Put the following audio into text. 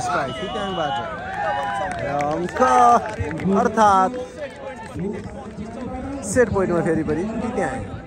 strike त्यहाँबाट अङ्क अर्थात् सेट पोइन्टमा फेरि पनि त्यहाँ